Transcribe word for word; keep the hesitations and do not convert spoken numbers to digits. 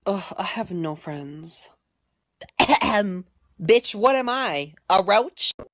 Ugh, I have no friends. Ahem. Bitch, what am I? A roach?